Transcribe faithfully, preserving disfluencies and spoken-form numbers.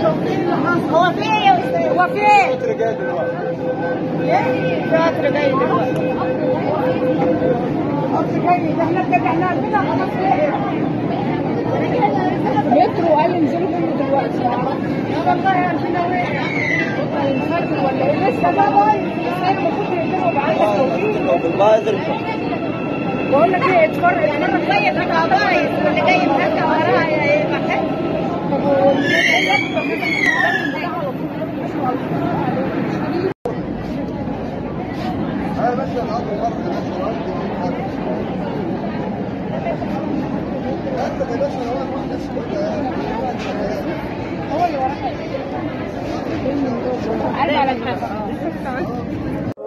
هو في ايه يا استاذ؟ هو في ايه؟ قطر جاي دلوقتي. ايه؟ في قطر جاي دلوقتي. قطر جاي ده احنا كده احنا عندنا خلاص ايه؟ مترو قال انزلوا منه دلوقتي يا والله عندنا وقع. الفجر ولا ايه؟ لسه بقى بايظ. بس المفروض ينزلوا بعد التوفيق. بايظ ارجع. بقول لك ايه اتفرج المره الجايه بقى بايظ واللي جاي مرجع وراها ايه محل. طب انا بس القطر برضه انت يا باشا هو الناس كلها هو اللي وراها. على الحسن.